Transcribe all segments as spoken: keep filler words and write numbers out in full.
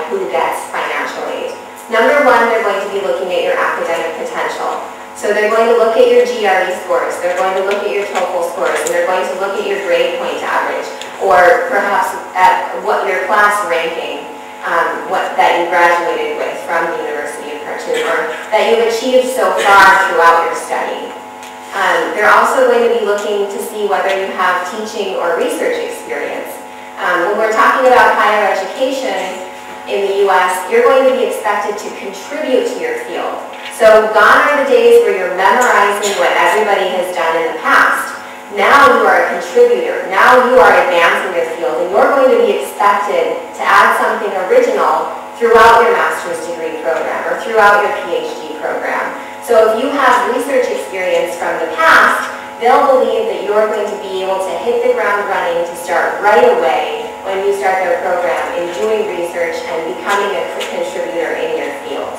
who gets financial aid. Number one, they're going to be looking at your academic potential. So they're going to look at your G R E scores, they're going to look at your TOEFL scores, and they're going to look at your grade point average, or perhaps at what your class ranking um, what, that you graduated with from the University of Khartoum, or that you've achieved so far throughout your study. Um, they're also going to be looking to see whether you have teaching or research experience. Um, when we're talking about higher education in the U S, you're going to be expected to contribute to your field. So gone are the days where you're memorizing what everybody has done in the past. Now you are a contributor. Now you are advancing your field, and you're going to be expected to add something original throughout your master's degree program or throughout your PhD program. So if you have research experience from the past, they'll believe that you're going to be able to hit the ground running to start right away when you start their program in doing research and becoming a contributor in your field.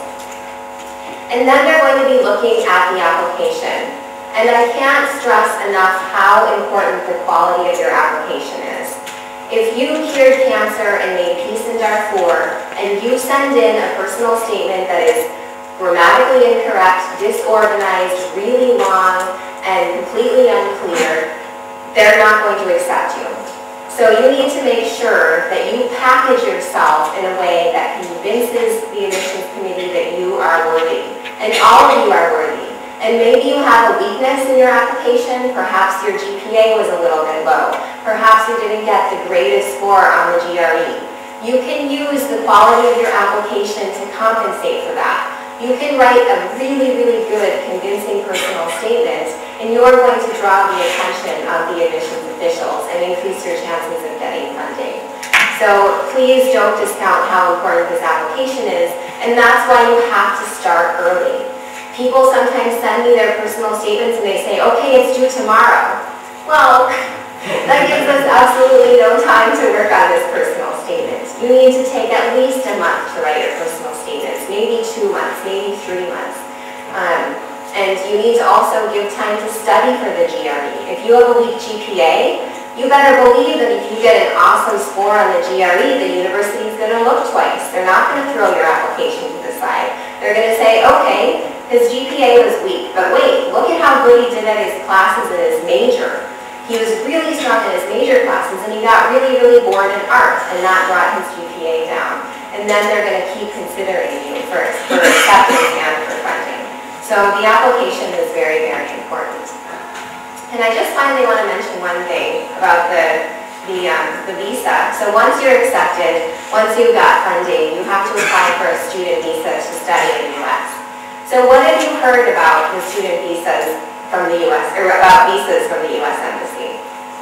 And then they're going to be looking at the application. And I can't stress enough how important the quality of your application is. If you cured cancer and made peace in Darfur, and you send in a personal statement that is grammatically incorrect, disorganized, really long, and completely unclear, they're not going to accept you. So you need to make sure that you package yourself in a way that convinces the admissions committee that you are worthy. And all of you are worthy. And maybe you have a weakness in your application. Perhaps your G P A was a little bit low. Perhaps you didn't get the greatest score on the G R E. You can use the quality of your application to compensate for that. You can write a really, really good, convincing personal statement, and you're going to draw the attention of the admissions officials and increase your chances of getting funding. So please don't discount how important this application is, and that's why you have to start early. People sometimes send me their personal statements and they say, okay, it's due tomorrow. Well, that gives us absolutely no time to work on this personal statement. You need to take at least a month to write your personal statements, maybe two months, maybe three months. Um, and you need to also give time to study for the G R E. If you have a weak G P A, you better believe that if you get an awesome score on the G R E, the university is going to look twice. They're not going to throw your application to the side. They're going to say, okay, his G P A was weak, but wait, look at how good he did at his classes in his major. He was really strong in his major classes, and he got really, really bored in art, and that brought his G P A down. And then they're going to keep considering you for, for acceptance and for funding. So the application is very, very important. And I just finally want to mention one thing about the, the, um, the visa. So once you're accepted, once you've got funding, you have to apply for a student visa to study in the U S. So what have you heard about the student visas from the U S, or about visas from the U S Embassy?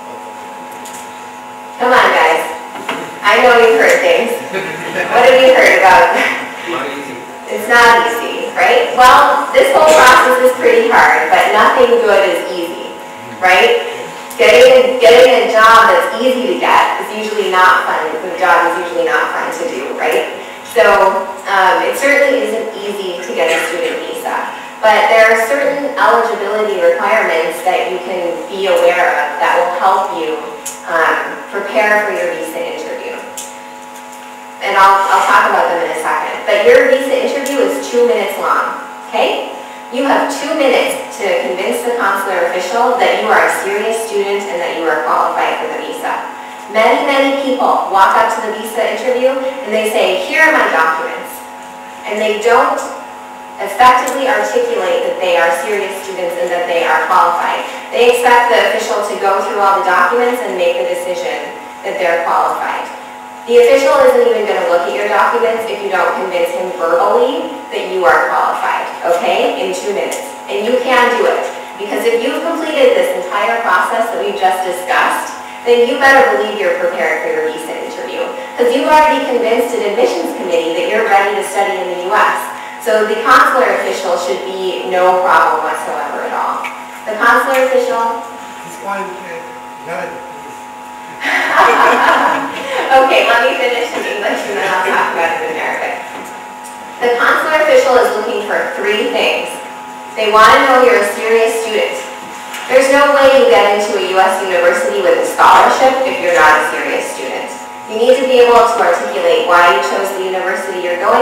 Come on, guys. I know you've heard things. What have you heard about? Not easy. It's not easy, right? Well, this whole process is pretty hard, but nothing good is easy, right? Getting a, getting a job that's easy to get is usually not fun. The job is usually not fun to do, right? So um, it certainly isn't easy to get a student visa, but there are certain eligibility requirements that you can be aware of that will help you um, prepare for your visa interview. And I'll, I'll talk about them in a second. But your visa interview is two minutes long, okay? You have two minutes to convince the consular official that you are a serious student and that you are qualified for the visa. Many, many people walk up to the visa interview and they say, here are my documents. And they don't effectively articulate that they are serious students and that they are qualified. They expect the official to go through all the documents and make a decision that they're qualified. The official isn't even going to look at your documents if you don't convince him verbally that you are qualified, okay, in two minutes. And you can do it. Because if you've completed this entire process that we've just discussed, then you better believe you're prepared for your visa interview. Because you've already convinced an admissions committee that you're ready to study in the U S. So the consular official should be no problem whatsoever at all. The consular official... It's one, not a... Okay, let me finish in English and then I'll talk about it in Arabic. The consular official is looking for three things. They want to know you're a serious student. There's no way you get into a U S university with a scholarship if you're not a serious student. You need to be able to articulate why you chose the university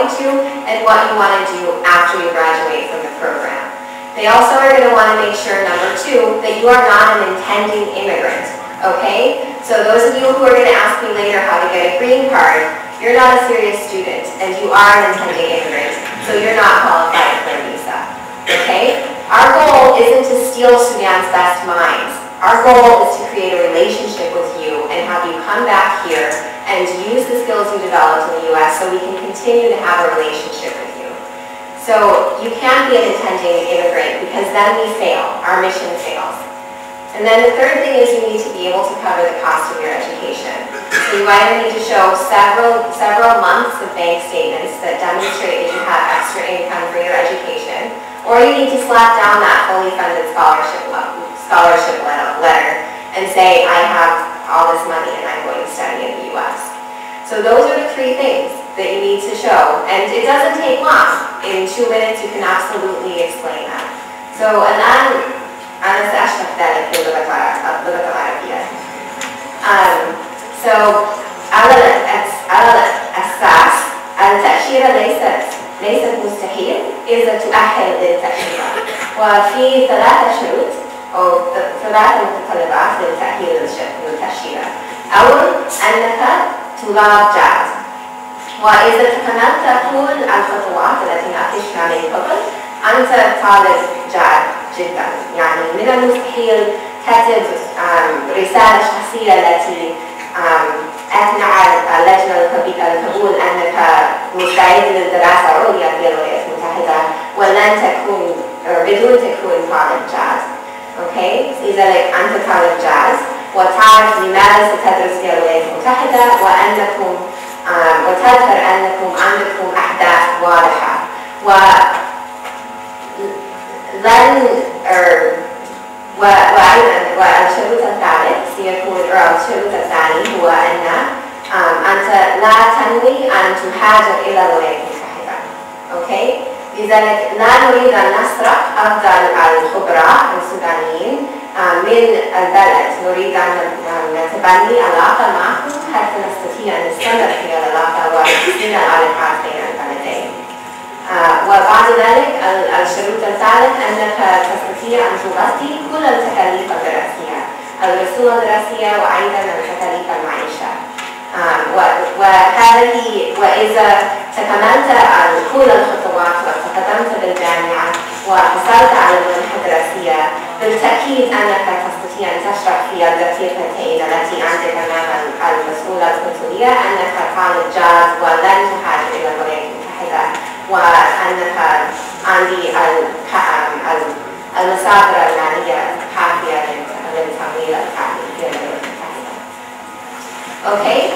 going to and what you want to do after you graduate from the program. They also are going to want to make sure, number two, that you are not an intending immigrant, okay? So those of you who are going to ask me later how to get a green card, you're not a serious student and you are an intending immigrant, so you're not qualified for a visa, okay? Our goal isn't to steal Sudan's best minds. Our goal is to create a relationship with you and have you come back here and use the skills you developed in the U S so we can continue to have a relationship with you. So you can't be an intending immigrant because then we fail, our mission fails. And then the third thing is you need to be able to cover the cost of your education. So you either need to show several, several months of bank statements that demonstrate that you have extra income for your education, or you need to slap down that fully funded scholarship, scholarship letter and say, I have all this money and I'm going to study in the U S. So those are the three things that you need to show, and it doesn't take long. In two minutes you can absolutely explain that. So الآن أنا سأشرح ذلك باللغة العربية. Um, so على على الأساس التأشيرة ليست ليست مستحيل إذا تؤهل للتأشيرة، وفي ثلاثة شروط أو ثلاثة متطلبات للتأهيل للتأشيرة. أول أنك طلاب جاز، وإذا تكملت كل الخطوات التي ناقشتها من قبل أنت طالب جاد جدا. يعني من المستحيل تكتب رسالة شخصية التي أثنى على اللجنة القبول أنك مستعد للدراسة العليا في الولايات المتحدة ولن تكون بدون تكون طالب جاز. أوكي؟ إذا أنت طالب جاز وتعرف لماذا ستدرس في الولايات المتحدة وأنكم وتظهر أنكم عندكم أهداف واضحة، ولن وأيضا والشروط الثالث سيكون أو الشروط الثاني هو أن أنت لا تنوي أن تهاجر إلى الولايات المتحدة. أوكي؟ لذلك لا نريد أن نسرق أفضل الخبراء السودانيين من البلد، نريد أن نتبني علاقة معكم حتى نستطيع أن نستمر في العلاقة ونحسن العلاقات بين البلدين. وبعد ذلك الشروط الثالث أنك تستطيع أن تغطي كل التكاليف الدراسية، الرسوم الدراسية وأيضا تكاليف المعيشة. وهذه وإذا تكملت كل الخطوات وتقدمت بالجامعة وحصلت على المنحة الدراسية، بالتأكيد أنك تستطيع أن تشرح في الدقيقتين التي عندك أمام المسؤولة القنصلية أنك طالب جاز ولن تهاجر إلى الولايات المتحدة، وأنك عندي المصادر المالية كافية للتمويل الكافي في الولايات المتحدة. أوكي؟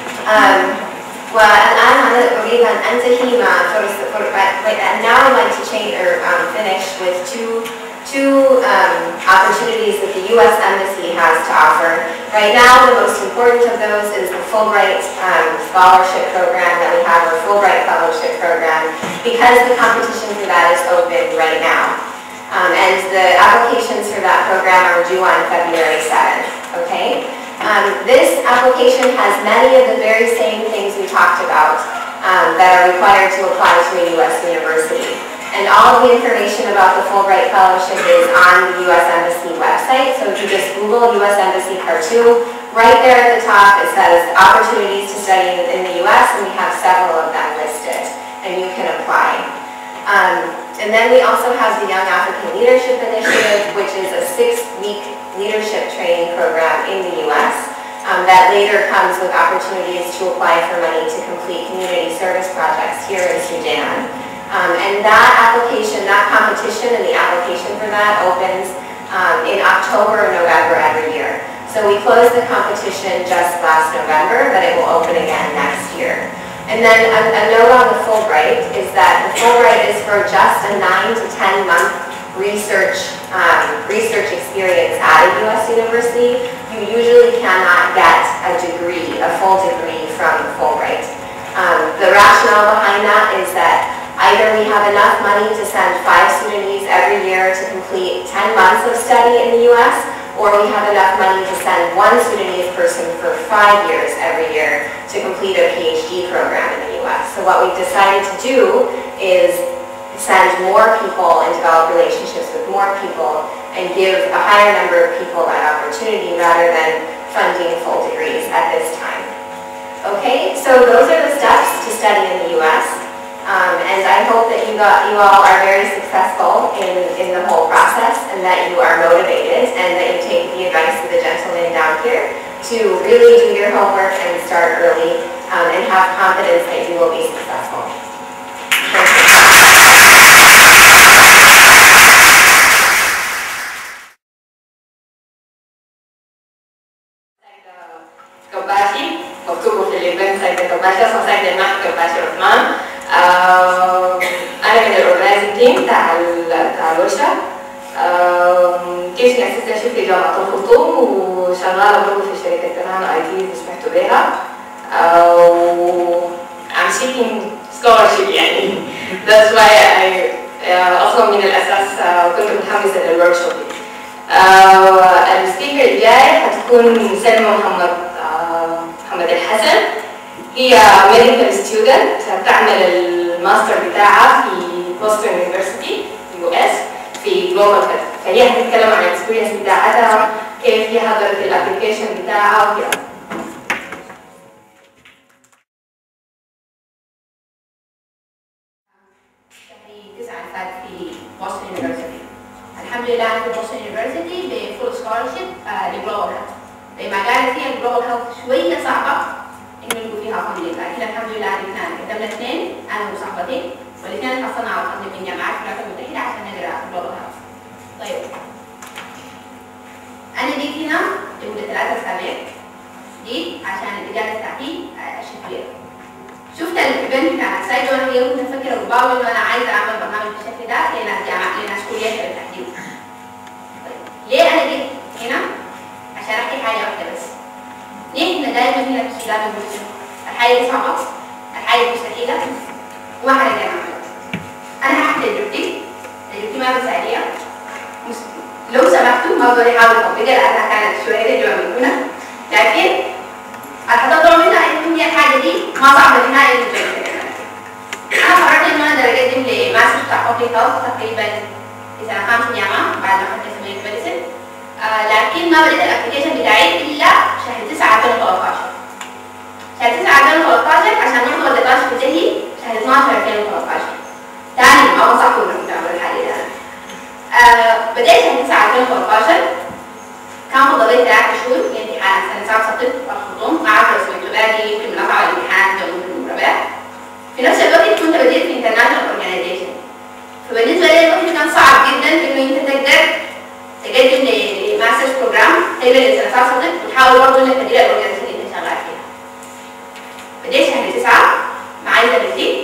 والآن أنا أريد أن أنتهي مع and now I'd like to change or um, finish with two two um, opportunities that the U S Embassy has to offer. Right now, the most important of those is the Fulbright um, scholarship program that we have, or Fulbright fellowship program, because the competition for that is open right now. Um, and the applications for that program are due on February seventh, okay? Um, this application has many of the very same things we talked about um, that are required to apply to a U S university. And all of the information about the Fulbright Fellowship is on the U S Embassy website. So if you just Google U S Embassy Khartoum, right there at the top it says opportunities to study in the U S, and we have several of them listed, and you can apply. Um, and then we also have the Young African Leadership Initiative, which is a six-week leadership training program in the U S um, that later comes with opportunities to apply for money to complete community service projects here in Sudan. Um, and that application, that competition and the application for that opens um, in October or November every year. So we closed the competition just last November, but it will open again next year. And then a, a note on the Fulbright is that the Fulbright is for just a nine to ten month research um, research experience at a U S university. You usually cannot get a degree, a full degree from Fulbright. Um, the rationale behind that is that either we have enough money to send five Sudanese every year to complete ten months of study in the U S, or we have enough money to send one Sudanese person for five years every year to complete a PhD program in the U U S. So what we've decided to do is send more people and develop relationships with more people and give a higher number of people that opportunity rather than funding full degrees at this time. Okay, so those are the steps to study in the U S. Um, and I hope that you, got, you all are very successful in, in the whole process and that you are motivated and that you take the advice of the gentleman down here to really do your homework and start early um, and have confidence that you will be successful. Thank you. كباشي مكتوبه في الايفنت سايد كباشي اصلا سايد المعهد كباشي عثمان. انا من الاورجنايزنج تيم بتاع بتاع الورشه. تيشنج اسيستنت في جامعه الخرطوم وشغاله برضه في شركه كنان اي تي اللي سمعتوا بيها. I'm seeking scholarship يعني that's why I اصلا من الاساس كنت متحمسه للورك شوب. السبيكر الجاي هتكون سلمى محمد محمد الحسن. هي ميديكال ستودنت بتعمل الماستر بتاعها في بوستون يونيفرسيتي يو اس في جلوبال هيلث، فهي هتتكلم عن الاكسبيرينس بتاعتها كيف هي حضرت الابلكيشن بتاعها وكده. شهري تسعة اللي فات في بوستون يونيفرسيتي. الحمد لله انا في بوستون يونيفرسيتي بفول سكولرشيب لجلوبال هيلث. بمجال فيها الجلوبال هيلث شويه صعبه انه يكون فيها فندنج، لكن الحمد لله احنا قدمنا اثنين انا وصاحبتي والاثنين حصلنا على فندنج من جامعات في الولايات المتحده عشان نقرا جلوبال هيلث. طيب انا جيت هنا لمده ثلاثة اسابيع، جيت عشان الاجازه بتاعتي اشوف فيها. شفت الايفنت بتاع سايد وانا هي كنت مفكره وباول انه انا عايزه اعمل برنامج بالشكل ده لناس جامعه لناس كليات بالتحديد. طيب ليه انا جيت هنا؟ عشان احكي حاجه واحده بس. ليه احنا دايما هنا في السودان بنقول الحاجه دي صعبه، الحاجه دي مستحيله وما حدا يعملها. انا هحكي تجربتي، تجربتي ما مثاليه. لو سمحتوا ما بقدر احاول اطبقها لانها كانت شويه تجربه من هنا، لكن هتطلعوا منها ان هي الحاجه دي ما صعبه نهائي بالنسبه لي. انا قررت انه انا اقدر اقدم لماستر بتاع بابليك هيلث تقريبا في سنه خامسه جامعه بعد ما اخذت اسمي ميديسن. آه لكن ما بدأت الابلكيشن بتاعي الا شهر تسعة ألفين وثلاثطعش. شهر تسعة ألفين وثلاثطعش عشان نحضر النقاش بتاعي شهر اثناشر ألفين وثلاثطعش. ثاني ما بنصحكم انكم تعملوا الحاجه دي. آه بدأت شهر تسعة ألفين وثلاثطعش، كان فضلت ثلاث شهور لامتحان سنه تسعة سبت في الخرطوم، ما عارفه لو سمعتوا بالي في المقطع الامتحان جو في الربيع. في نفس الوقت كنت بديت في انترناشونال اورجانيزيشن، فبالنسبه لي الوقت كان صعب جدا انه انت تقدر تقدم لماسترز بروجرام تقريبا لسنه تسعة سبت وتحاول برضه انك تدير الاورجانيزيشن اللي انت شغال فيها. بديت شهر تسعة مع ايزابيتي.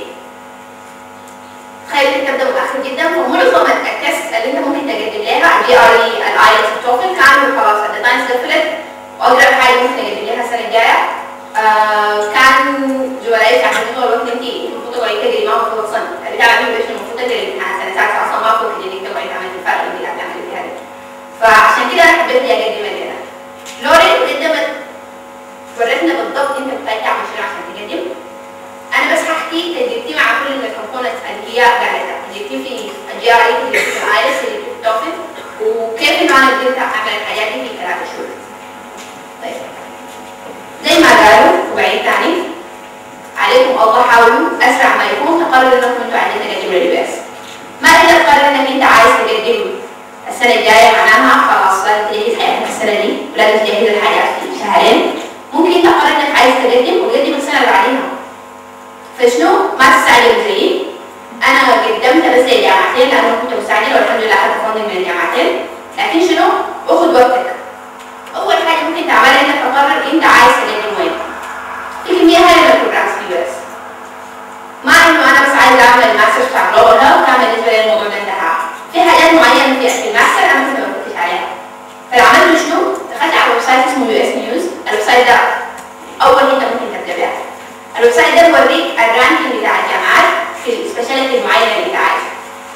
تخيل انت تبدا متاخر جدا، فمعظم التست اللي انت ممكن تقدم لها الجي ار اي الايلتس التوفل كانوا خلاص الديدلاينز قفلت، واقرب حاجه ممكن اقدم لها السنه الجايه. آه كان زملائي عشان طول الوقت انت المفروض تقعدي تجري ما المفروض تصنعي، اللي تعمل فيه ايش المفروض تجري الامتحان سنه تسعة اصلا ما المفروض انك تقعدي تعملي الفرق اللي قاعده تعملي فيها دي. فعشان كده انا حبيت اني اقدم لها. لورين قدمت ورتنا بالضبط انت محتاج تعمل شنو عشان تقدم. انا بس هحكي تجربتي مع كل الكومبوننتس اللي هي قاعده، تجربتي في الجي ار اي، تجربتي في الايلتس، تجربتي في التوفل، وكيف انه انا قدرت اعمل الحاجات دي في ثلاث شهور. طيب زي ما قالوا وبعيد ثاني عليكم الله حاولوا اسرع ما يكون تقرروا انكم انتوا عايزين تقدموا لليو اس. ما تقدر تقرر انك انت عايز تقدم السنه الجايه معناها خلاص لازم تجهز حياتك السنه دي ولازم تجهز الحاجات في شهرين. ممكن تقرر انك عايز تقدم وتقدم السنه اللي بعديها. فشنو؟ ما تستعجلوا زيي. انا قدمت بس لجامعتين لانه كنت مستعجله والحمد لله اخذت فندنج من الجامعتين، لكن شنو؟ اخذ وقتك. اول حاجه ممكن تعملها انك تقرر انت عايز تقدم وين. في كميه هائله من البروجرامز في اليو اس. ما انه انا بس عايز اعمل ماستر بتاع جلوبال هيلث كان بالنسبه لي الموضوع ده انتهى. في حاجات معينه في الماستر انا كنت ما كنتش عليها. فعملت شنو؟ دخلت على ويب سايت اسمه يو اس نيوز، الويب سايت ده اول انت ممكن تبدا بيها. الويب سايت ده بيوريك الرانكينج بتاع الجامعات في السبيشاليتي المعينه اللي انت عايزها.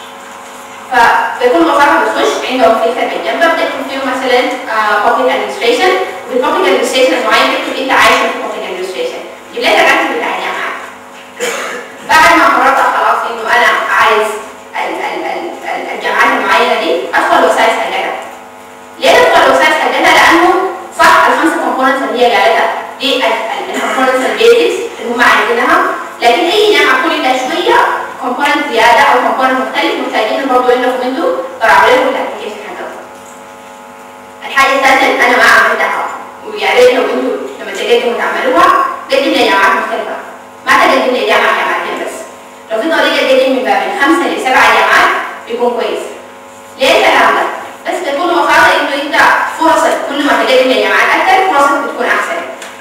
فبكل بساطه بتخش عندهم فلتر من جنبك بتكتب فيه مثلا بابليك ادمنستريشن، وفي البابليك ادمنستريشن المعين تكتب انت عايز في البابليك ادمنستريشن، يجيب لك الرانكينج بتاع الجامعات. لهم الابلكيشن حقهم. الحاجه الثانيه اللي انا ما عملتها ويا ريت لو انتوا لما تقدموا تعملوها، قدم لجامعات مختلفه، ما تقدم لجامعه جامعتين بس. لو في طريقه تقدم من باب من خمسه لسبعه جامعات بيكون كويس. ليه الكلام ده؟ بس بكل بساطه انه انت فرصك كل ما تقدم لجامعات اكثر فرصك بتكون احسن.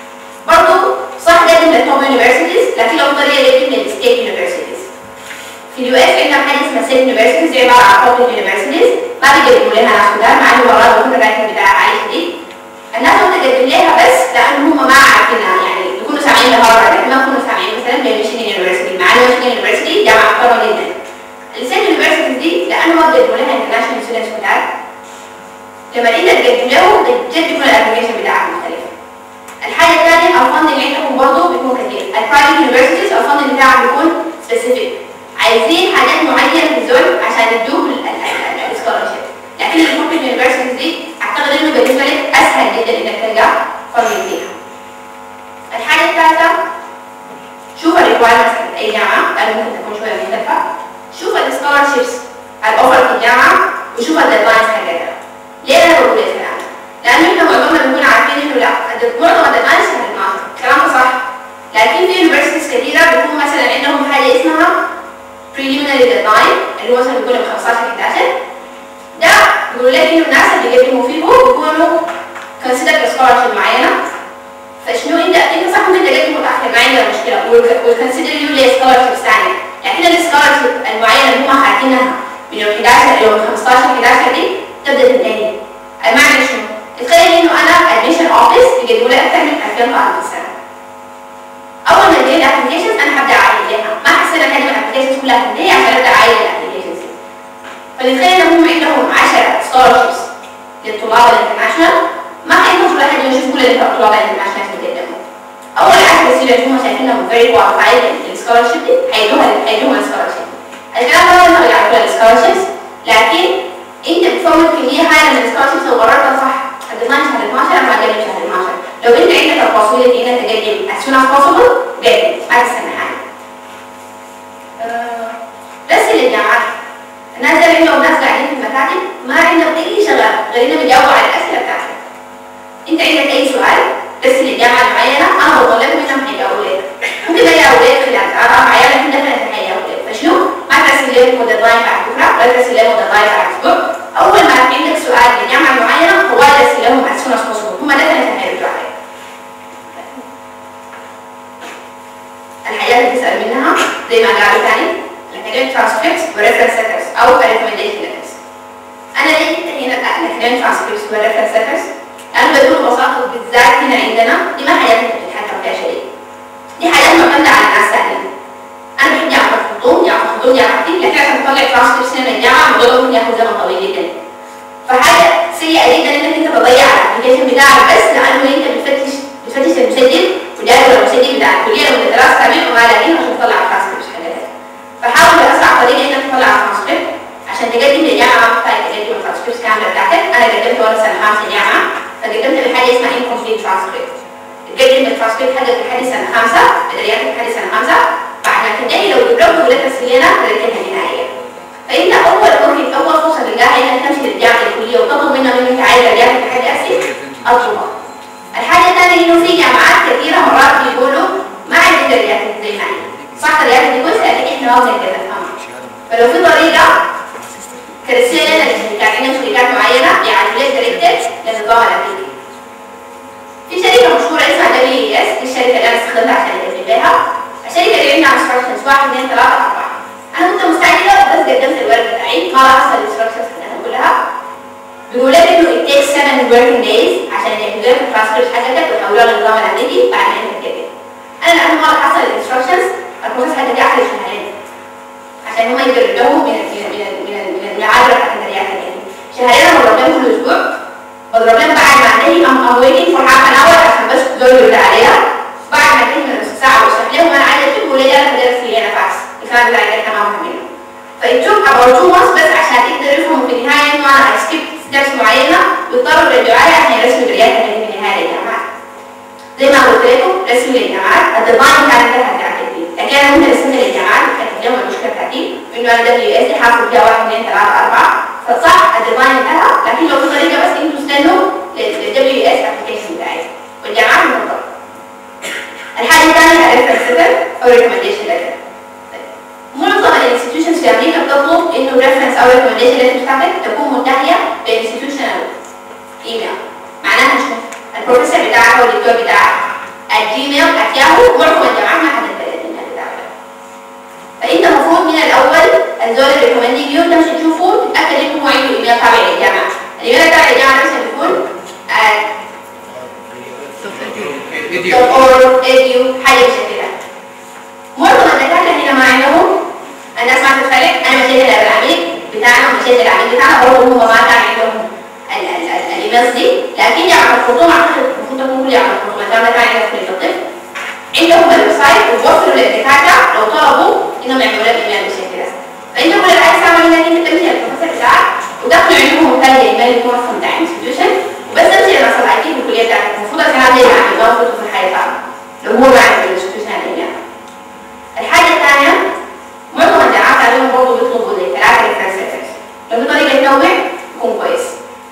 برضه صح تقدم للتوب يونيفرسيتيز، لكن لو طريقه تقدم للستيت يونيفرسيتيز. في اليو اس عندنا حاجه اسمها ستيت يونيفرسيتيز، عباره عن توب يونيفرسيتيز ما بيقدموا لها ناس كتار، مع انه مرات بيكون الراتب بتاعها عالي شديد. الناس بتقدم لها بس لانه هم ما عارفينها، يعني بيكونوا سامعين لهارفارد لكن ما بيكونوا سامعين مثلا بميشيغان يونيفرسيتي، مع انه ميشيغان يونيفرسيتي جامعه محترمه جدا. الستيت يونيفرسيتيز دي لانه ما بيقدموا لها انترناشونال ستودنتس كتار، لما انت تقدم له بجد بيكون الابلكيشن بتاعك مختلف. الحاجه الثانيه الفندنج عندكم برضه بيكون كثير. البرايفت يونيفرسيتيز الفندنج بتاعهم بيكون سبيسيفيك، عايزين حاجات معينه في الزول عشان يدوك السكولرشيب. لكن البرايفت يونيفرسيتيز دي اعتقد انه بالنسبه لك اسهل جدا انك تلقى فندنج فيها. الحاجه الثالثه شوف الريكوايرمنتس حق اي جامعه لانه ممكن تكون شويه مختلفه. شوف السكولرشيبس الاوفر في الجامعه وشوف الديدلاينز حقتها. ليه انا بقول الكلام ده؟ لانه احنا معظمنا بنكون عارفين انه لا معظم الديدلاينز شهر اتناشر، كلامه صح. لكن في يونيفرسيتيز كثيره بيكون مثلا عندهم حاجه اسمها preliminary deadline اللي هو مثلا بيكون ب خمستاشر حداشر. ده بيقول لك انه الناس اللي بيقدموا فيه بيكونوا consider scholarship معينه. فشنو انت انت صح ممكن تقدم متاخر ما عندنا مشكله والكونسيدر يو ليه سكولرشيبس ثانيه، لكن السكولرشيب المعينه اللي هم حاطينها من يوم حداشر ليوم خمستاشر حداشر دي تبدا تنتهي. المعنى شنو؟ تخيل انه انا ادميشن اوفيس بيقدموا لي اكثر من ألفين طالب في السنه. اول ما تجي الابلكيشنز انا هبدا اعاين ليها، ما حسيت ان الابلكيشنز كلها تنتهي عشان ابدا اعاين الابلكيشنز. فتخيل انهم عندهم عشرة سكولرشيبس للطلاب الانترناشونال، ما حيقدروا الواحد يشوف كل الطلاب الانترناشونال اللي بيقدموا. اول حاجه ستودنتس هم شايفينهم فيري كواليفايد للسكولرشيب دي هيدوها هيدوها السكولرشيب. الكلام ده ما ينطبق على كل السكولرشيبس، لكن انت بتفوت كميه هائله من السكولرشيبس لو قررت صح الديدلاين شهر اتناشر انا بقدم شهر اتناشر. لو انت عندك البوسيبيليتي انك تقدم as soon as possible قدم ما تستنى حاجه. أه رسل الجامعات، الناس اللي عندهم ناس قاعدين في المكاتب ما عندهم اي شغل غير انهم يجاوبوا على الاسئله بتاعتك. انت عندك اي سؤال رسل الجامعه معينه انا بطلب منهم حيجاوبوا لك، ممكن يجاوبوا لك خلال اربع ايام لكن دفعت حيجاوبوا لك. فشنو؟ ما ترسل لهم الديدلاين بعد بكره ولا ترسل لهم الديدلاين بعد اسبوع. اول ما عندك سؤال لجامعه معينه هو يرسل لهم as soon as possible، هم دفعت حيردوا عليك. الحاجات اللي تسال منها زي ما قالوا ثاني الاكاديميك ترانسكريبتس والريفرنس ليترز او الريكومنديشن ليترز. انا ليه هنا الاكاديميك ترانسكريبتس والريفرنس ليترز؟ لانه بكل بساطه بالذات هنا عندنا دي ما حاجات انت بتتحكم فيها شديد، دي حاجات معتمده على الناس ثانيين. انا بحب جامعه الخطوم جامعه الخطوم جامعتي، لكن عشان تطلع ترانسكريبتس من الجامعه الموضوع ممكن ياخذ زمن طويل جدا. فحاجه سيئه جدا انك انت تضيع الابلكيشن بتاعك بس لانه انت بتفتش بتفتش المسجل وداير المسجل بتاع الكليه لو درست سابق وما لاقيه عشان تطلع الترانسكريبت حقتك. فحاول باسرع طريقه انك تطلع الترانسكريبت عشان تقدم للجامعه ما محتاج تقدم الترانسكريبت كامله بتاعتك. انا قدمت وانا سنه خامسه جامعه فقدمت بحاجه اسمها incomplete transcript. تقدم الترانسكريبت حقك لحد سنه خامسه بدرياتك لحد سنه خامسه، بعد ما تنتهي لو جبت ولا تسلينا درجتها النهائيه. فانت اول ممكن اول فرصه تلقاها انك تمشي للجامعه الكليه وتطلب منها انك انت عايز درجاتك لحد اسي اطلبها. الحاجه الثانيه انه في جامعات كثيره مرات بيقولوا ما عندي درجات زي ما عندي، صح درجاتك كويسه لكن احنا ما بنقدر نفهمها. فلو في طريقه ترسل لنا للشركات، عندنا شركات معينه يعرفوا لك درجتك للنظام الامريكي. في شركه مشهوره اسمها دبليو اي اس، دي الشركه اللي انا استخدمتها عشان اقدم بيها. الشركه اللي عندنا انستراكشنز واحد اثنين ثلاثه اربعه. انا كنت مستعجله بس قدمت الورق بتاعي ما لاحظت الانستراكشنز حقتها كلها. بيقول لك انه it takes seven working days عشان يعملوا لك الترانسكريبت حقتك ويحولوها للنظام الامريكي بعد ما انت تقدم. انا لانه ما لاحظت الانستراكشنز البروسيس حقتي اخذت شهرين عشان هم يقدروا يدوهم من من من من المعادله بتاعت الدرجات الجديده. شهرين انا بضرب لهم كل اسبوع، بضرب لهم بعد ما انتهي ام ام ويتنج فور هاف ان اور عشان بس دول يرد عليها. بعد ما انتهي من نص ساعه واشرح لهم انا عايزه اشوف ولا انا بدرس لي انا فاكس الكلام بتاعي ده تمام فاهمينه. فيتشوف about two months بس عشان يقدروا يفهموا في النهايه انه انا سكيب ستيبس معينه ويضطروا يرجعوا لي عشان يرسموا درجات الجديده في النهايه للجامعات. زي ما قلت لكم رسموا للجامعات الديدلاين كان انتهى بتاع التدريب، لكن انا ممكن ارسمها للجامعات وكانت اليوم المشكله بتاعتي انه انا دبليو اس حاصل فيها واحد اثنين ثلاثه اربعه فصح الديزاين انتهى، لكن لو في طريقه بس انتوا تستنوا للدبليو اس ابلكيشن بتاعي والجامعه المنظمه. الحاجه الثانيه الريفرنس ليتر او ريكومنديشن ليتر. معظم الانستتيوشنز في امريكا بتطلب انه الريفرنس او ريكومنديشن ليتر بتاعتك تكون منتهيه بانستتيوشنال ايميل. معناها شنو؟ البروفيسور بتاعك او الدكتور بتاعك الجيميل @ياهو معظم الجامعات ما حددت الايميل بتاعك. فانت المفروض من الاول الزول اللي ريكومندينج يو تمشي تشوفه تتاكد انه هو عنده ايميل تابع للجامعه. الايميل تابع للجامعه مثلا بيكون دوت ايديو حاجه بالشكل ده. معظم الدكاتره هنا ما عندهم، الناس ما تتفرق، انا مشيت العميد بتاعنا ومشيت العميد بتاعنا برضه هم ما كان عندهم الايميلز دي، لكن جامعه الخرطوم اعتقد المفروض تكون كل جامعه الخرطوم الكلام ده كان عندنا في كليه الطب عندهم الويب سايت وبوفروا للدكاتره لو طلبوا انهم يعملوا لك ايميل بالشكل ده. فانت كل اللي عايز تعمل انك انت تمشي للبروفيسور بتاعك وتاخذ عندهم مثال الايميل يكون اصلا بتاع انستتيوشن وبس تمشي لنص الاي تي في الكليه بتاعتك. المفروض الكلام ده يعني ما المفروض تكون حاجه صعبه لو هو ما عنده انستتيوشن الايميل. الحاجه الثانيه معظم الجامعات عليهم برضه بيطلبوا زي ثلاثه ريفرنس ليترز. لو في طريقه تنوع يكون كويس.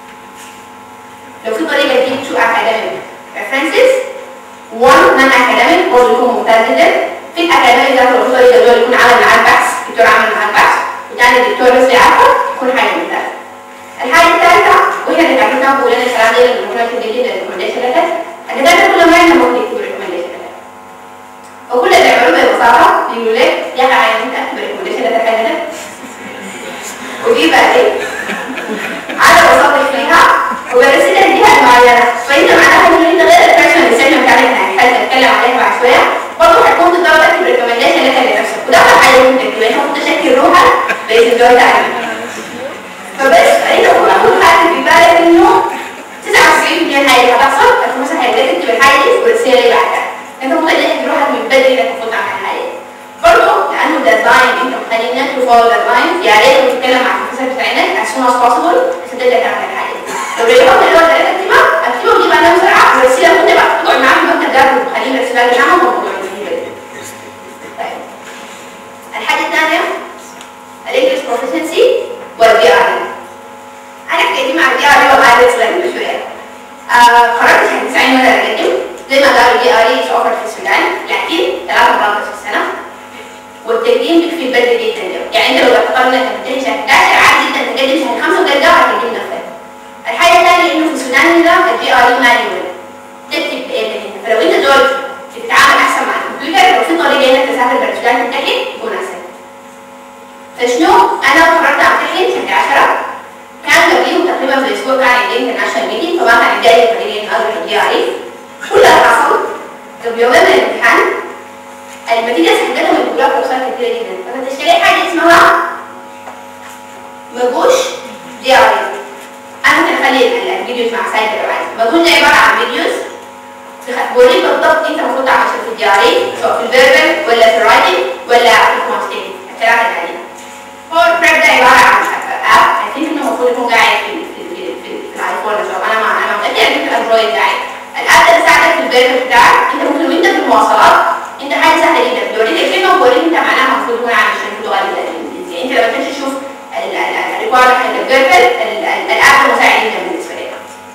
لو في طريقه تجيب تو اكاديميك ريفرنسز وان نون اكاديميك برضه يكون ممتاز جدا. في الاكاديميك ذاته لو في طريقه دول يكون عمل معاه البحث، الدكتور عمل معاه البحث وثاني الدكتور بس يعرفه يكون حاجه ممتازه. الحاجه الثالثه وهي اللي كانت بتقول لنا الكلام ده اللي بنقول لك جدا الريكومنديشن ليتر. الدكاتره كلهم ما عندهم وقت يكتبوا ريكومنديشن ليتر. وكل اللي بيعملوه ببساطه بيقولوا لك يا اخي انت اكتب ريكومنديشن ليتر كذا ودي بعدين انا بصدق فيها وبرسلها لجهه معينه. فانت معناها انه انت غير البيرسونال ديسيجن بتاعتك اللي هنتكلم عليها بعد شويه برضه هتكون تقدر تكتب ريكومنديشن ليتر لنفسك وده حاجه ممكن تكتبها انت ممكن تشكل روحك باسم دول تاني. فبس فانت المفروض حاطط في بالك انه تسعة وتسعين بالمية من الحاجه هتحصل انت مثلا هتلاقي تكتب الحاجه دي وترسلها لي بعدها. انت ممكن تحكي روحك من بدري انك المفروض تعمل الحاجه دي. برضه لانه ديدلاين انت مخلينا تو فولو ديدلاين يا ريت تتكلم مع البروفيسور بتاعنا as soon as possible عشان تقدر تعمل الحاجه دي. لو رجعت اللي هو ثلاثه اكتبها اكتبها ودي بعدها بسرعه ورسلها وانت بقى تقعد معاهم في المكتب ده وخليهم يرسلها لي معاهم وموضوع طيب. الحاجه الثانيه الانجلش بروفيشنسي والبي ار اي. انا حكيت مع البي ار اي وقعدت شويه شويه. قررت هتساعدني وانا اقدم زي ما قالوا البي ار اي اوفر في السودان لكن ثلاث مرات في السنه والتقديم بيكفي بدري جدا ده. يعني انت لو اعتبرنا انك بتنتهي شهر احداشر عادي جدا تقدم شهر خمسه وترجع وتقدم نفسك. الحاجه الثانيه انه في السودان هنا الجي ار اي مانيوال تكتب بايدك انت. فلو انت زول بتتعامل احسن مع الكمبيوتر لو في طريقه انك تسافر برا السودان تمتحن يكون اسهل. فشنو انا قررت امتحن شهر عشرة كان قبليهم تقريبا في الاسبوع كان عندي انترناشونال ميتنج فما كان عندي اي طريقه اني اروح الجي ار اي. كل اللي حصل قبل يومين من الامتحان الماتيريالز حقتهم بيقولوا لك كورسات كتيره جدا فكنت اشتريت حاجه اسمها مجوش جي ار اي. انا ممكن اخلي الفيديوز مع سايت لو عايز. مجوش ده عباره عن فيديوز بوريك بالضبط انت المفروض تعمل شيء في الجي ار اي سواء في الفيربال ولا في الرايتنج ولا في الكونستيتنج الثلاثه الثانيين. هو البريب ده عباره عن اب اكيد انه المفروض يكون قاعد في في في, في, في الايفون مثلا انا ما انا متاكد ان في الاندرويد قاعد. الاب ده بيساعدك في الفيربال بتاعك. انت ممكن وانت في المواصلات انت حاجه سهله جدا بيوريك الكلمه وبيوريك انت معناها المفروض يكون عامل شنو في اللغه الانجليزيه. انت لما تمشي تشوف الريكويرمنت حق الفيربال الاب ده مساعد جدا بالنسبه لك.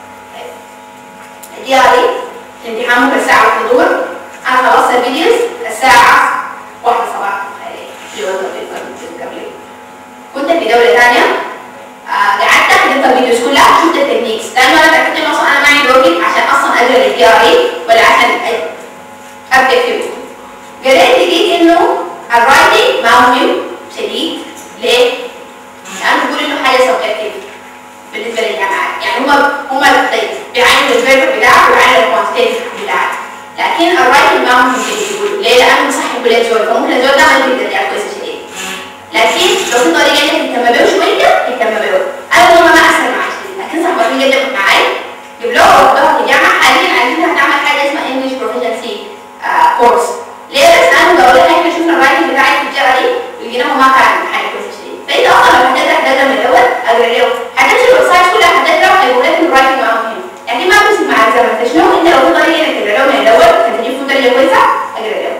الجي ار اي الامتحان ممكن الساعه واحدة الظهر. انا خلصت الفيديوز الساعه واحدة صباحا اللي هو قبل. كنت في دوله ثانيه قعدت حضرت الفيديوز كلها شفت التكنيكس. ثاني مره اتاكدت انه اصلا انا ما عندي وقت عشان اصلا اقرا الجي ار اي ولا عشان ابدا فيه. قريت لقيت انه الرايتنج ما مهم شديد. ليه؟ لانه بيقول انه حاجه سبجكتيف بالنسبه للجامعات. يعني هم هم بيعينوا الفيرب بتاعك وبيعينوا الكوانتيتيف بتاعك لكن الرايتنج ما مهم شديد. يقول ليه؟ لانه صح كل زول فممكن الزول ده ما يقدر يعرف كويس شديد. لكن لو في طريقه انك تهتم بيه شويه تهتم بيه. انا والله ما احسن معاه شديد لكن صاحبتي قدمت معايا قبلوها وقتها في الجامعه حاليا عايزينها تعمل حاجه اسمها انجلش بروفيشنسي كورس. ليه؟ بس انا بقول لك احنا شفنا الرايتنج بتاعي في الجي ار اي ولقيناه ما كان حاجه كويسه شديد. فانت اصلا لو حددت حددها من الاول اقرا له حتمشي الويب سايت كلها حددها هيقول لك الرايتنج ما مهم لكن ما بيمسك معاك زي ما انت شنو. انت لو في طريقه انك تقرا له من الاول عشان تجيب فيه درجه كويسه اقرا له.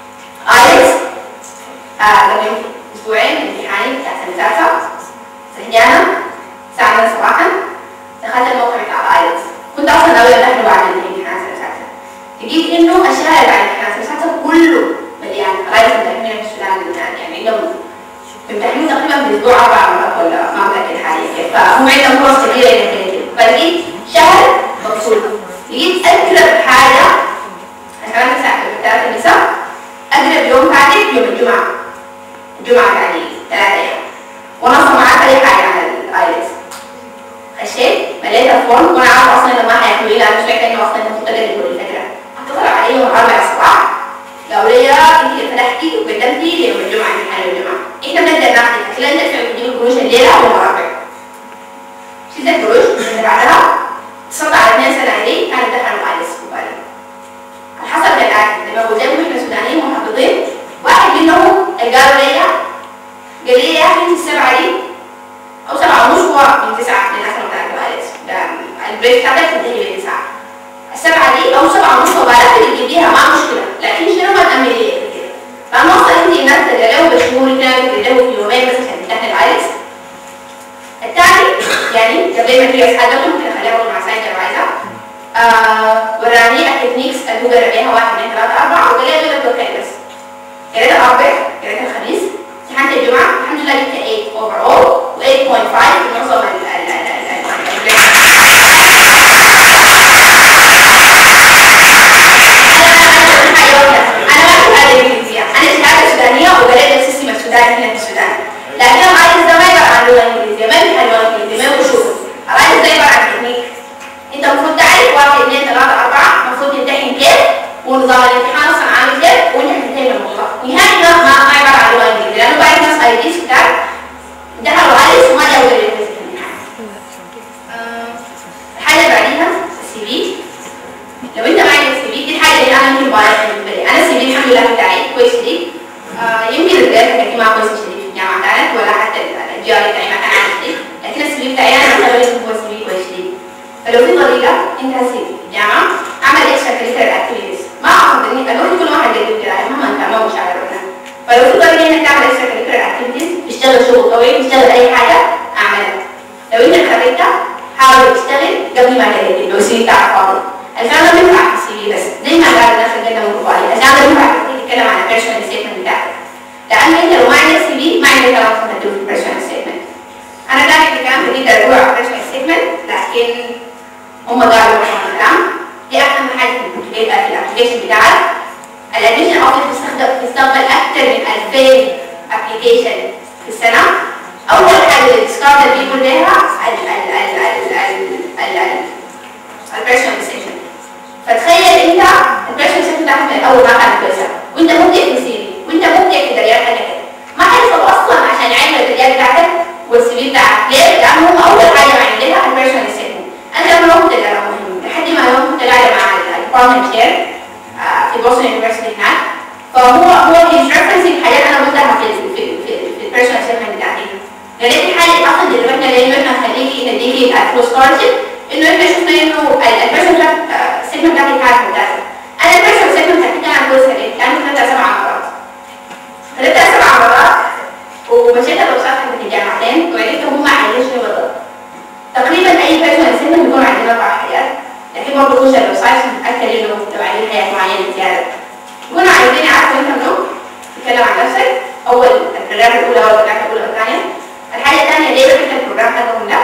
ايلتس قبل اسبوعين امتحاني بتاع سنه ثالثه رجعنا ساعتين صباحا دخلت الموقع بتاع الايلتس. كنت اصلا ناويه ادخله بعد الامتحانات الاساسيه. لقيت انه الشهر اللي بعد الامتحانات الاساسيه كله مليان. الايلتس متاكدين في السودان لبنان يعني عندهم بيمتحنوا تقريبا بالاسبوع اربع مرات ولا ما متاكد حاليا كيف، فهم عندهم فرص كبيره انك. فلقيت شهر مفصول. لقيت اقرب حاجه الكلام ده الساعه ثلاثة المساء، اقرب يوم فاتح يوم الجمعه. الجمعه يعني ثلاثة ايام. ونصب معاك اي حاجه على الايلتس. خشيت مليت الفورم وانا عارفه اصلا انه ما حياكلوا لي لانه سمعت انه اصلا المفروض اقلب كل الفكره. اتصل علي يوم الاربعاء الصباح قالوا لي انت فتحتي وقدمتي يوم الجمعه امتحان الجمعه. احنا بنبدا ناخذ خلال ندفع بتجيب القروش الليله ولا الرابع. شلت القروش اللي بعدها اتصلت على اثنين سنه كانوا دخلوا الايلتس مباشره. الحصل كالاتي لما قلت لهم احنا سودانيين محافظين، واحد منهم قالوا لي قال لي يا اخي انت السبعه دي او سبعه ونص هو من تسعه للناس اللي بتاعت الايلتس البريك بتاعتك تنتهي من تسعه. السبعه دي او سبعه ونص وبعدها تجيبيها ما مشكله، لكن شنو ما تعملي لي كده؟ لانه اصلا انت الناس تقلقوا بشهور كده تقلقوا في يومين بس عشان تمتحن الايلتس. الثاني يعني قبل ما تيجي حاجته ممكن اخليها اقول مع ساينس لو عايزه. آه وراني التكنيكس اللي هو جرب بيها واحد اثنين ثلاثه اربعه وقال لي غير توكل بس. قريت الاربع قريت الخميس امتحنت الجمعه الحمد لله جبت ثمانية اوفر اول و ثمانية فاصلة خمسة في معظم ال ال ال انا شهاده سودانيه وقريت السيستم السوداني هنا في السودان، لكن الايلتس ده ما يعبر عن اللغه الانجليزيه، ما يمكن اللغه الانجليزيه ما يشوف. الايلتس ده يعبر عن تكنيك. انت المفروض تعرف واحد اثنين ثلاثه اربعه المفروض تمتحن كيف ونظام الامتحان اصلا عامل كيف وانت هتنتهي من النقطه. نهائي ما ما يعبر عن اللغه الانجليزيه لانه بعد ناس اي ديز كتار دخلوا ايلتس وما جاوبوا الانجليزي في الامتحان. الحاجه اللي بعديها السي في. لو انت ما عندك سي في دي الحاجه اللي انا ممكن بقولها بالنسبه لي، انا السي في الحمد لله بتاعي كويس لي. آه يمكن البدايه كانت ما كويس شديد في الجامعه كانت ولا حتى الجي ار بتاعي ما كان عالي شديد، لكن السي في بتاعي انا بعتبر انه هو سي في كويس شديد. فلو في طريقه انت هسي في الجامعه اعمل اكسترا كريكولر اكتيفيتيز، ما اقصد اني اقول كل واحد يقدر كده مهما كان ما مش عارف هنا. فلو في طريقه انك تعمل اكسترا كريكولر اكتيفيتيز تشتغل شغل طويل تشتغل اي حاجه اعملها. لو انت خريجه حاول تشتغل قبل ما تقدم لو السي في بتاعك فاضي. الكلام ده بينفع في السي في بس زي ما قال الناس اللي قدموا موبايل، الكلام ده بينفع تتكلم عن البيرسونال ستيتمنت بتاعتك. لان انت لو ما عندك سي في ما عندك كلام تكتبه في البيرسونال ستيتمنت. انا كان في كلام جديد اقول على البيرسونال ستيتمنت لكن هم قالوا الكلام دي اهم حاجه في الابلكيشن بتاعك. الادميشن اوفيس بيستخدم بيستقبل اكثر من ألفين ابلكيشن في السنه. اول حاجه اللي بتستخدم بيقول لها ال ال ال ال ال البيرسونال ستيتمنت. فتخيل انت البيرسونال ستيتمنت بتاعك من الاول ما كانت كويسه وانت مبدع في السي في وانت مبدع في درجات حاجه كده ما حيوصل اصلا عشان يعمل الدرجات بتاعتك والسي في بتاعك. ليه؟ لانه هم اول حاجه عندها البيرسونال ستيتمنت. انا لما كنت مهم لحد ما يوم كنت قاعده مع الديبارتمنت شير في بوسطن يونيفرستي هناك، فهو هو هيز ريفرنسنج حاجات انا قلتها في في في في البيرسونال ستيتمنت بتاعتي. لقيت حاجه اصلا دلوقتي لانه احنا نخليكي نديكي الفلوس سكولرشيب انه احنا شفنا انه البيرسونال ستيتمنت بتاعتي كانت ممتازه. انا البيرسونال ستيتمنت بتاعتي كانت كويسه ليه؟ لانه خدتها سبع مرات. خدتها سبع مرات ومشيت الوسط حقت الجامعتين وعرفت هم عايزين شنو بالضبط. تقريبا اي بيرسونال ستيتمنت بيكون عندنا اربع حاجات، لكن برضه خش الويب سايت نتاكد انه لو عايزين حاجات معينه زياده. يكونوا عايزين يعرفوا انت منو تتكلم عن نفسك، اول البروجرام الاولى والبروجرام الاولى والثانيه. الحاجه الثانيه ليه بحب البروجرام حقهم ده.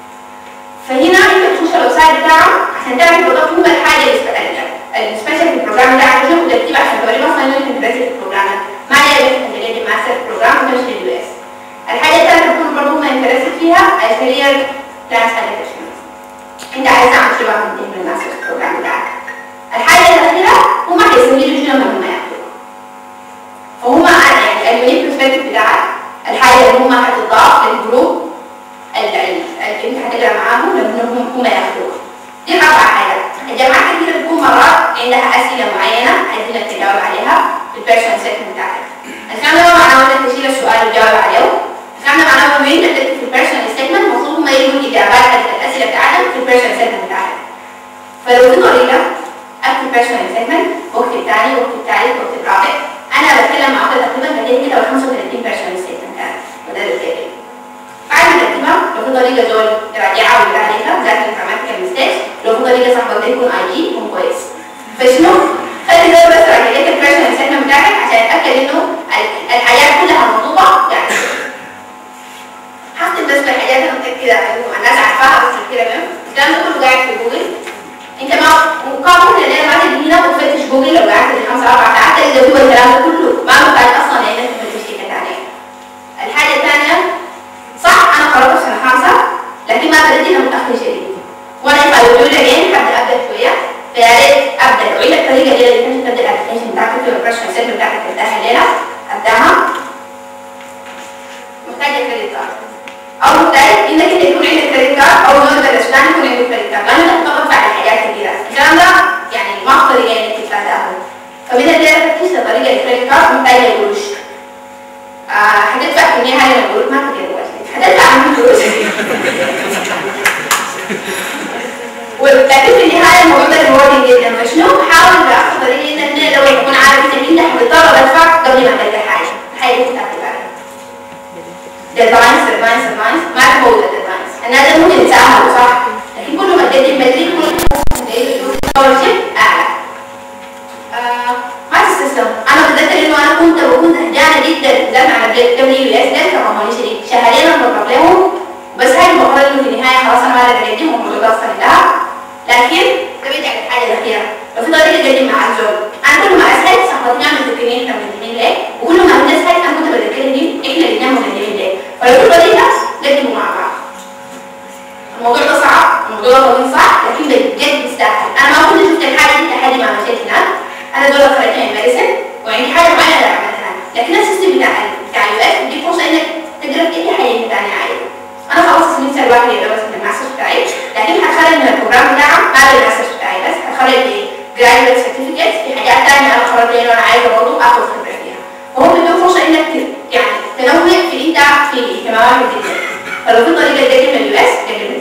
فهنا انت تخش الويب سايت بتاعهم عشان تعرف بالضبط هم الحاجه السبيشال في البروجرام بتاعك شنو وترتيب عشان توريهم اصلا انه انت درست البروجرام ما ليه بس انت تجيب ماستر بروجرام وتمشي لليو اس. الحاجه الثالثه بتكون برضه هم انترست فيها الكارير بلانز حقتك. انت عايز تعمل شباب من الماستر بروجرام بتاعك. الحاجه الاخيره هم هيستفيدوا شنو لما هم ياخدوها. فهم يعني اليونيك برسبكتيف بتاعك الحاجه اللي هم هتضاف للجروب اللي انت هتقرا معاهم لما هم ياخدوها. دي اربع حاجات. الجامعات كتير بتكون مرات عندها اسئله معينه عايزينك تجاوب عليها في البيرسونال ستيتمنت بتاعك. الكلام ده معناه انك تشيل السؤال وتجاوب عليه. الكلام ده معناه انه انت تكتب في البيرسونال ستيتمنت المفروض هم يلقوا اجابات على الاسئله بتاعتك في البيرسونال ستيتمنت بتاعك. فلو في طريقه اكتب بيرسونال ستيتمنت واكتب ثاني واكتب ثالث واكتب رابع. انا بتكلم مع واحده تقريبا بديت كده خمسة وثلاثين بيرسونال ستيتمنت كانت وده او محتاج انك انت يكون عندك كريدت كارد او نقدر السودان يكون عنده كريدت كارد لانه انت بتطبق على حاجات كثيره. الكلام ده يعني ما في طريقه انك تدفع تاخذ. فمن الدائره تفتش لطريقه الكريدت كارد محتاجه قروش. آه حتدفع في النهايه من القروش ما تقدر حتدفع من القروش. ولكن في النهايه الموضوع ده ريوردنج جدا. فشنو؟ حاول باقصى طريقه انك لو تكون عارف انك انت حتضطر تدفع قبل ما تلقى حاجه. الحاجه دي تاخذ بالك. ديدلاينز ديدلاينز ديدلاينز ما تفوت الديدلاينز. الناس ممكن يتساهلوا صح؟ لكن كل ما تقدم بدري كل ما تقدم اعلى. آه ما تستسلم. انا بتذكر انه انا كنت وكنت هجانه جدا بالذات مع دبليو يو اس ده كمان شديد. شهرين انا بطلب لهم بس هاي المقرر انه في النهايه خلاص انا ما اقدر اقدم وموجود اصلا لها. لكن تبي تعمل الحاجه الاخيره. لو في طريقه تقدم مع الزول. انا كل ما اسال صاحبتي عم تذكرني احنا مقدمين ليه؟ وكل ما بنسال انا كنت بذكرني احنا الاثنين مقدمين ليه؟ فلو في طريقه قدموا مع بعض. الموضوع ده صعب، الموضوع ده طويل صح، لكن بجد بيستاهل. انا ما كنت شفت الحاجه دي لحد ما مشيت هناك. انا دول خرجت من مدرسه وعندي حاجه معينه اقدر اعملها، لكن السيستم بتاع بتاع اليو اس بيديك فرصه انك تقدر اي حاجه انت ثانيه عايزها. انا خلصت السمستر الواحد اللي درست الماستر بتاعي، لكن هتخرج من البروجرام بتاعهم بعد الماستر بتاعي بس هتخرج بجراديويت سيرتيفيكيت في حاجات ثانيه انا قررت انه انا عايزه برضه اخذ خبره فيها. فهو بيديك فرصه انك يعني تنوع في انت في اهتماماتك جدا. فلو في طريقه تقدم اليو اس تقدم